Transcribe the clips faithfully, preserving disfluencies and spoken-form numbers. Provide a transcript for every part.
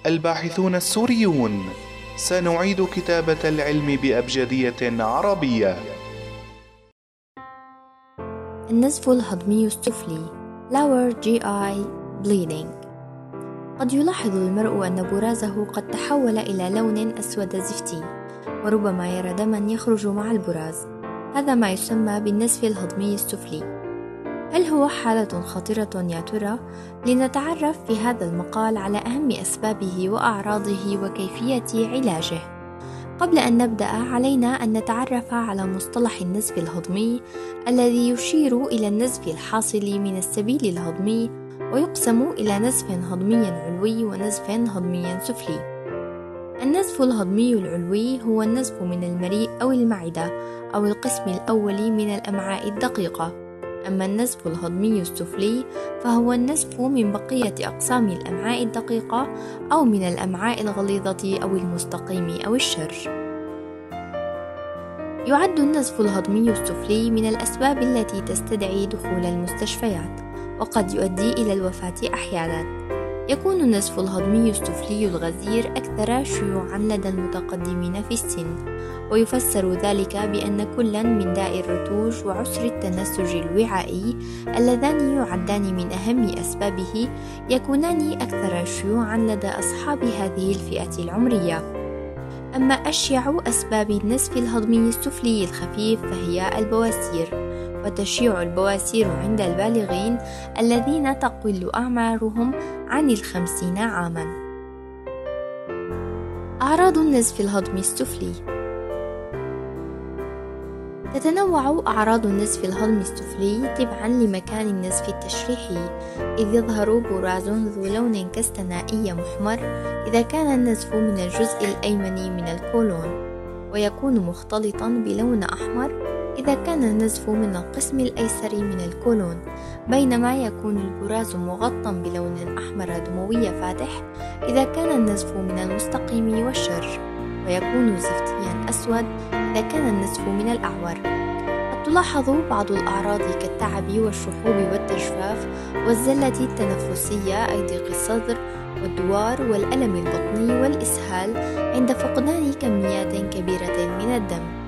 الباحثون السوريون، سنعيد كتابة العلم بأبجدية عربية. النزف الهضمي السفلي lower جي آي bleeding. قد يلاحظ المرء أن برازه قد تحول إلى لون أسود زفتي، وربما يرى دما يخرج مع البراز. هذا ما يسمى بالنزف الهضمي السفلي. هل هو حالة خطيرة يا ترى؟ لنتعرف في هذا المقال على أهم أسبابه وأعراضه وكيفية علاجه. قبل أن نبدأ علينا أن نتعرف على مصطلح النزف الهضمي الذي يشير إلى النزف الحاصل من السبيل الهضمي، ويقسم إلى نزف هضمي علوي ونزف هضمي سفلي. النزف الهضمي العلوي هو النزف من المريء أو المعدة أو القسم الأول من الأمعاء الدقيقة. أما النزف الهضمي السفلي فهو النزف من بقية أقسام الأمعاء الدقيقة أو من الأمعاء الغليظة أو المستقيم أو الشرج. يعد النزف الهضمي السفلي من الأسباب التي تستدعي دخول المستشفيات، وقد يؤدي إلى الوفاة أحيانا. يكون النزف الهضمي السفلي الغزير أكثر شيوعا لدى المتقدمين في السن، ويفسر ذلك بأن كلا من داء الرتوش وعسر التنسج الوعائي اللذان يعدان من أهم أسبابه يكونان أكثر شيوعا لدى أصحاب هذه الفئة العمرية. أما أشيع أسباب النزف الهضمي السفلي الخفيف فهي البواسير، وتشيع البواسير عند البالغين الذين تقل أعمارهم عن الخمسين عاما. أعراض النزف الهضمي السفلي. تتنوع أعراض النزف الهضمي السفلي تبعا لمكان النزف التشريحي، إذ يظهر براز ذو لون كاستنائي محمر إذا كان النزف من الجزء الأيمن من الكولون، ويكون مختلطا بلون أحمر إذا كان النزف من القسم الأيسر من الكولون، بينما يكون البراز مغطى بلون أحمر دموي فاتح إذا كان النزف من المستقيم والشرج، ويكون زفتيا أسود إذا كان النزف من الأعور. قد تلاحظ بعض الأعراض كالتعب والشحوب والتجفاف والزلة التنفسية أي ضيق الصدر والدوار والألم البطني والإسهال عند فقدان كميات كبيرة من الدم.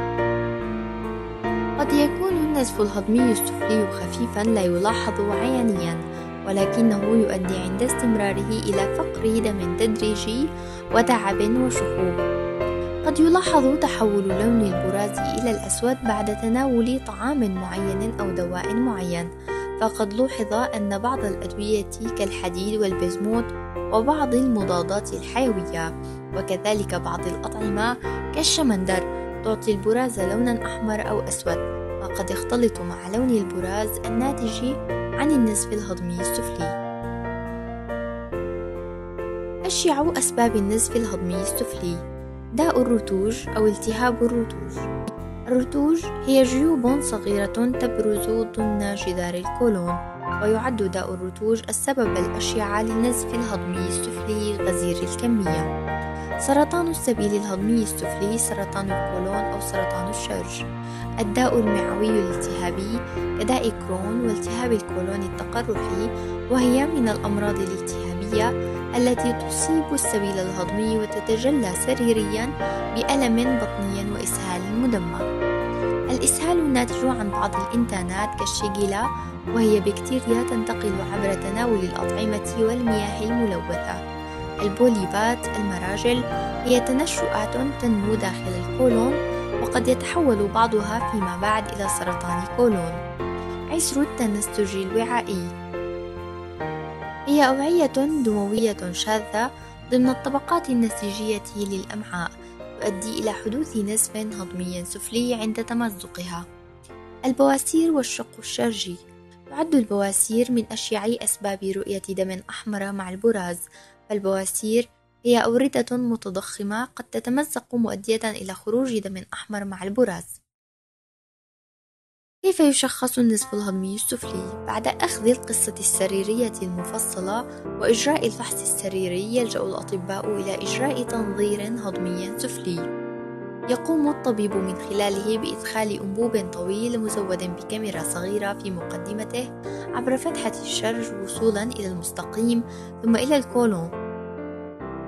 قد يكون النزف الهضمي السفلي خفيفا لا يلاحظ عيانيا، ولكنه يؤدي عند استمراره إلى فقر دم تدريجي وتعب وشحوب. قد يلاحظ تحول لون البراز إلى الأسود بعد تناول طعام معين أو دواء معين، فقد لوحظ أن بعض الأدوية كالحديد والبزموت وبعض المضادات الحيوية وكذلك بعض الأطعمة كالشمندر تعطي البراز لونا أحمر أو أسود، وقد يختلط مع لون البراز الناتج عن النزف الهضمي السفلي. أشيع أسباب النزف الهضمي السفلي: داء الرتوج أو التهاب الرتوج. الرتوج هي جيوب صغيرة تبرز ضمن جدار الكولون، ويعد داء الرتوج السبب الأشيع للنزف الهضمي السفلي غزير الكمية. سرطان السبيل الهضمي السفلي، سرطان الكولون أو سرطان الشرج. الداء المعوي الالتهابي كداء كرون والتهاب الكولون التقرحي، وهي من الأمراض الالتهابية التي تصيب السبيل الهضمي وتتجلى سريريا بألم بطني وإسهال مدمر. الإسهال الناتج عن بعض الإنتانات كالشيجيلا، وهي بكتيريا تنتقل عبر تناول الأطعمة والمياه الملوثة. البوليبات المراجل هي تنشؤات تنمو داخل الكولون، وقد يتحول بعضها فيما بعد إلى سرطان كولون. عسر التنسج الوعائي هي أوعية دموية شاذة ضمن الطبقات النسيجية للأمعاء، تؤدي إلى حدوث نزف هضمي سفلي عند تمزقها. البواسير والشق الشرجي. تعد البواسير من أشيع أسباب رؤية دم أحمر مع البراز، فالبواسير هي أوردة متضخمة قد تتمزق مؤدية إلى خروج دم أحمر مع البراز. كيف يشخص النزف الهضمي السفلي؟ بعد أخذ القصة السريرية المفصلة وإجراء الفحص السريري، يلجأ الأطباء إلى إجراء تنظير هضمي سفلي. يقوم الطبيب من خلاله بإدخال أنبوب طويل مزود بكاميرا صغيرة في مقدمته عبر فتحة الشرج وصولا إلى المستقيم ثم إلى الكولون.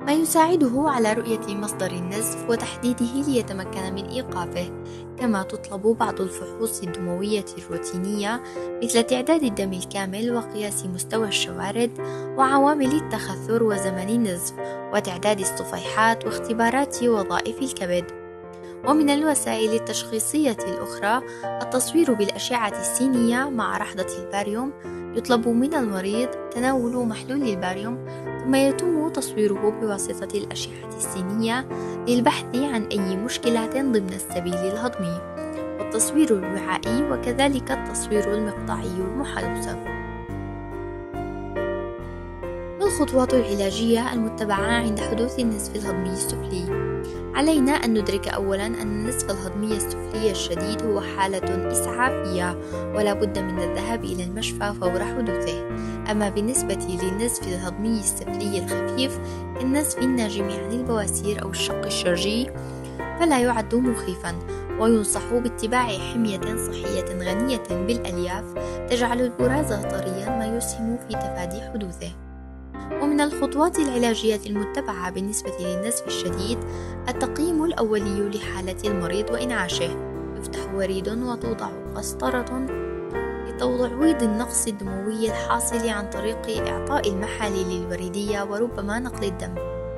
ما يساعده على رؤية مصدر النزف وتحديده ليتمكن من إيقافه. كما تطلب بعض الفحوص الدموية الروتينية مثل تعداد الدم الكامل وقياس مستوى الشوارد وعوامل التخثر وزمن النزف وتعداد الصفيحات واختبارات وظائف الكبد. ومن الوسائل التشخيصية الأخرى التصوير بالأشعة السينية مع رحضة الباريوم. يطلب من المريض تناول محلول الباريوم ثم يتم تصويره بواسطة الأشعة السينية للبحث عن أي مشكلات ضمن السبيل الهضمي، والتصوير الوعائي وكذلك التصوير المقطعي المحوسب. ما الخطوات العلاجية المتبعة عند حدوث النزف الهضمي السفلي؟ علينا أن ندرك أولاً أن النزف الهضمي السفلي الشديد هو حالة إسعافية ولا بد من الذهاب إلى المشفى فور حدوثه. أما بالنسبة للنزف الهضمي السفلي الخفيف كالنزف الناجم عن البواسير أو الشق الشرجي فلا يعد مخيفاً، وينصح باتباع حمية صحية غنية بالألياف تجعل البراز طرياً ما يسهم في تفادي حدوثه. ومن الخطوات العلاجية المتبعة بالنسبة للنزف الشديد التقييم الأولي لحالة المريض وإنعاشه. يفتح وريد وتوضع قسطرة لتعويض النقص الدموي الحاصل عن طريق إعطاء المحاليل الوريدية وربما نقل الدم.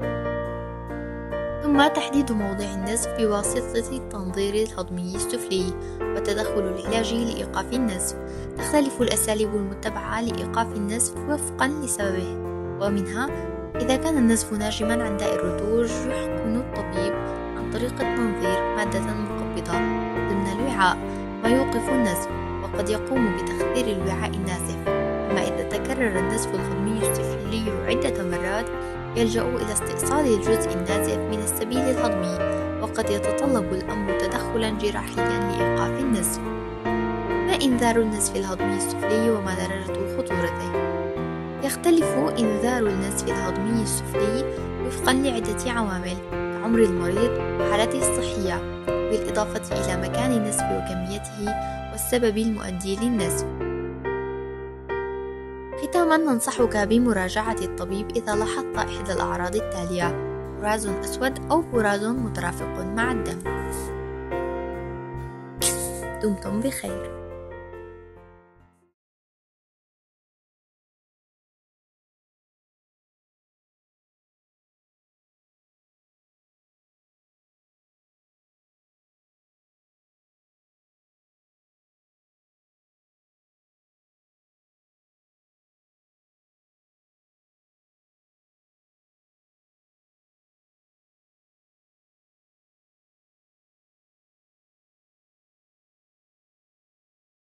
ثم تحديد موضع النزف بواسطة التنظير الهضمي السفلي والتدخل العلاجي لإيقاف النزف. تختلف الأساليب المتبعة لإيقاف النزف وفقا لسببه، ومنها إذا كان النزف ناجما عن داء الرتوج يحقن الطبيب عن طريق التنظير مادة مقبضة ضمن الوعاء ما يوقف النزف، وقد يقوم بتخدير الوعاء النازف. أما إذا تكرر النزف الهضمي السفلي عدة مرات يلجأ إلى استئصال الجزء النازف من السبيل الهضمي، وقد يتطلب الأمر تدخلا جراحيا لإيقاف النزف. ما إنذار النزف الهضمي السفلي وما درجة خطورته؟ يختلف إنذار النزف الهضمي السفلي وفقا لعدة عوامل كعمر المريض وحالته الصحية، بالإضافة إلى مكان النزف وكميته والسبب المؤدي للنزف. ختاما ننصحك بمراجعة الطبيب إذا لاحظت إحدى الأعراض التالية: براز أسود أو براز مترافق مع الدم. دمتم بخير.